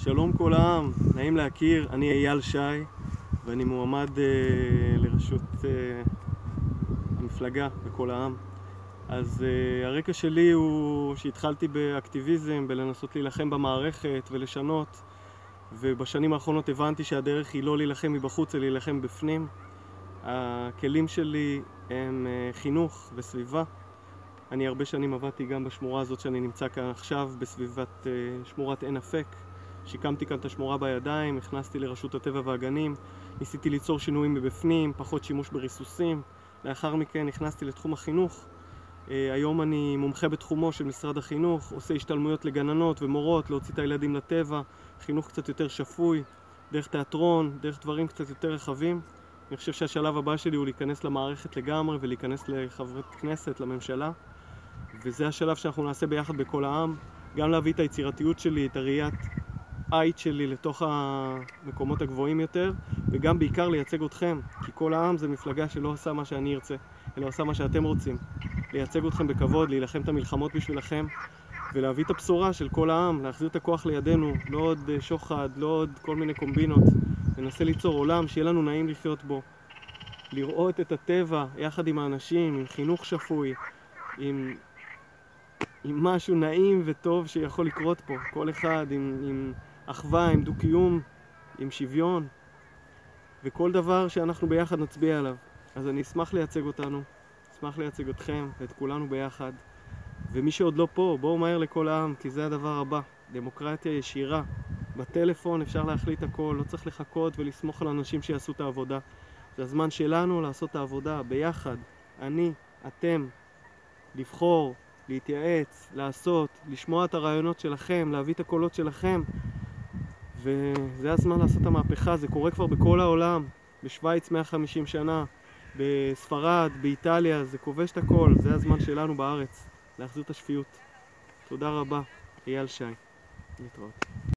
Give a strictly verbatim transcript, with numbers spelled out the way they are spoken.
שלום כל העם, נעים להכיר, אני אייל שי ואני מועמד uh, לראשות uh, המפלגה בכל העם. אז uh, הרקע שלי הוא שהתחלתי באקטיביזם, בלנסות להילחם במערכת ולשנות, ובשנים האחרונות הבנתי שהדרך היא לא להילחם מבחוץ, אלא להילחם בפנים. הכלים שלי הם uh, חינוך וסביבה. אני הרבה שנים עבדתי גם בשמורה הזאת שאני נמצא כאן עכשיו, בסביבת uh, שמורת עין אפק. שיקמתי כאן את השמורה בידיים, הכנסתי לרשות הטבע והגנים, ניסיתי ליצור שינויים מבפנים, פחות שימוש בריסוסים. לאחר מכן נכנסתי לתחום החינוך. היום אני מומחה בתחומו של משרד החינוך, עושה השתלמויות לגננות ומורות, להוציא את הילדים לטבע, חינוך קצת יותר שפוי, דרך תיאטרון, דרך דברים קצת יותר רחבים. אני חושב שהשלב הבא שלי הוא להיכנס למערכת לגמרי ולהיכנס לחברת כנסת, לממשלה. וזה השלב שאנחנו נעשה ביחד בכל העם, גם להביא את היצירתיות שלי, את הראיית עית שלי לתוך המקומות הגבוהים יותר, וגם בעיקר לייצג אתכם, כי כל העם זה מפלגה שלא עושה מה שאני ארצה, אלא עושה מה שאתם רוצים. לייצג אתכם בכבוד, להילחם את המלחמות בשבילכם, ולהביא את הבשורה של כל העם, להחזיר את הכוח לידינו, לא עוד שוחד, לא עוד כל מיני קומבינות. ננסה ליצור עולם שיהיה לנו נעים לחיות בו, לראות את הטבע יחד עם האנשים, עם חינוך שפוי, עם, עם משהו נעים וטוב שיכול לקרות פה, כל אחד עם, עם אחווה, עם דו-קיום, עם שוויון, וכל דבר שאנחנו ביחד נצביע עליו. אז אני אשמח לייצג אותנו, אשמח לייצג אתכם ואת כולנו ביחד. ומי שעוד לא פה, בואו מהר לכל העם, כי זה הדבר הבא. דמוקרטיה ישירה. בטלפון אפשר להחליט הכל, לא צריך לחכות ולסמוך על אנשים שיעשו את העבודה. זה הזמן שלנו לעשות את העבודה ביחד. אני, אתם, לבחור, להתייעץ, לעשות, לשמוע את הרעיונות שלכם, להביא את הקולות שלכם. וזה הזמן לעשות את המהפכה, זה קורה כבר בכל העולם, בשוויץ מאה וחמישים שנה, בספרד, באיטליה, זה כובש את הכל, זה הזמן שלנו בארץ, להחזיר את השפיות. תודה רבה, אייל שי. להתראות.